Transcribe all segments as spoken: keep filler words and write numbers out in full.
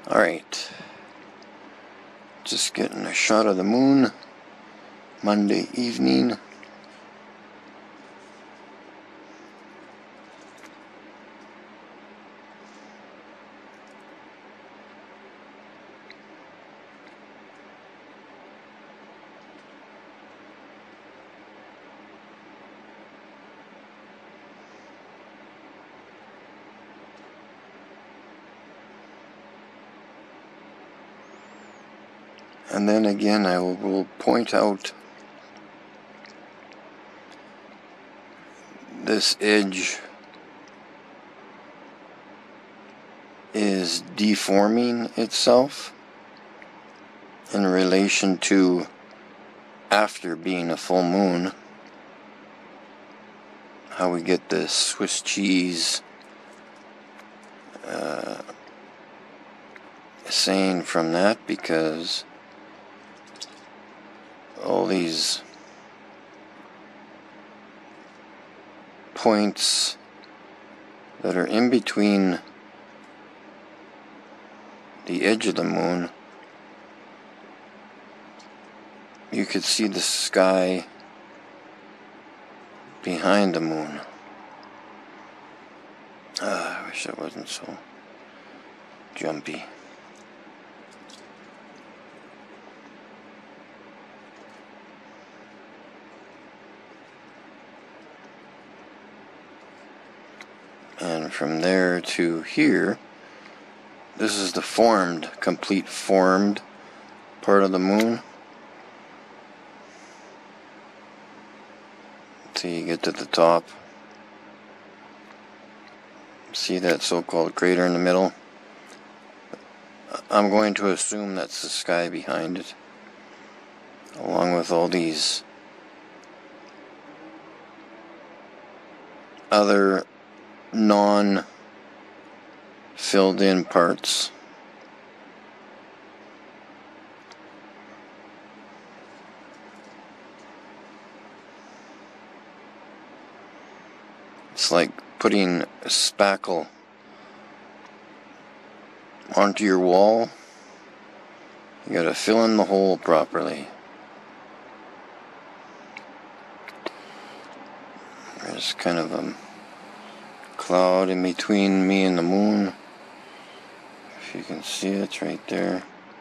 Alright, just getting a shot of the moon Monday evening. And then again I will point out this edge is deforming itself in relation to after being a full moon. How we get this Swiss cheese uh, saying from that, because all these points that are in between the edge of the moon, you could see the sky behind the moon. Ah, I wish I wasn't so jumpy. And from there to here, this is the formed, complete formed part of the moon. Till you get to the top. See that so-called crater in the middle? I'm going to assume that's the sky behind it, along with all these other non-filled in parts. It's like putting a spackle onto your wall. You gotta fill in the hole properly. There's kind of a cloud in between me and the moon. If you can see it, it's right there.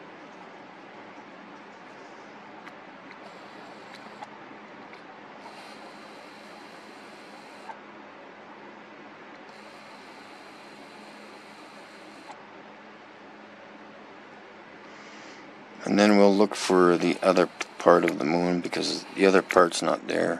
And then we'll look for the other part of the moon, because the other part's not there.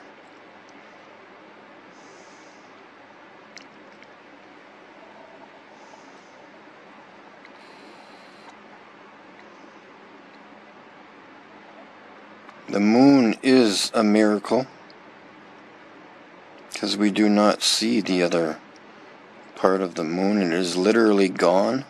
The moon is a miracle, because we do not see the other part of the moon. It is literally gone.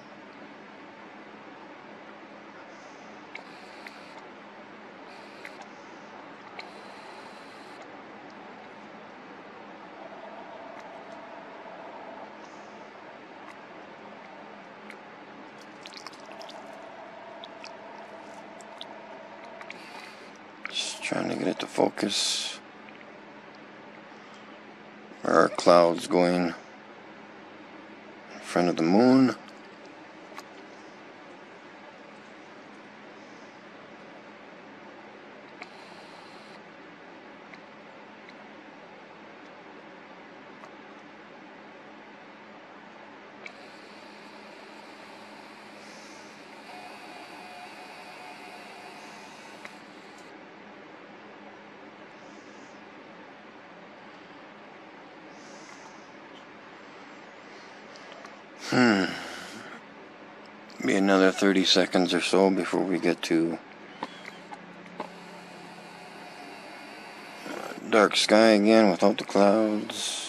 Just trying to get it to focus. There are clouds going in front of the moon. Hmm. Be another thirty seconds or so before we get to dark sky again without the clouds.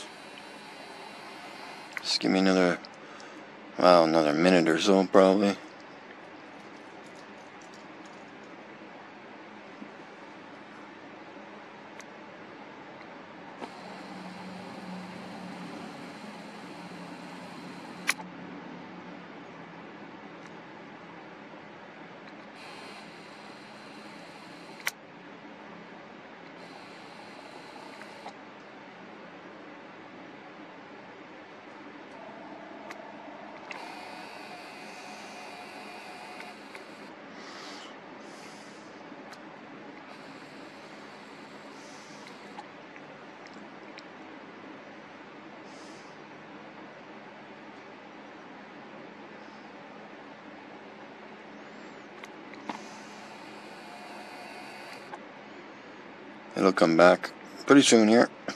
Just give me another, well, another minute or so probably. It'll come back pretty soon here.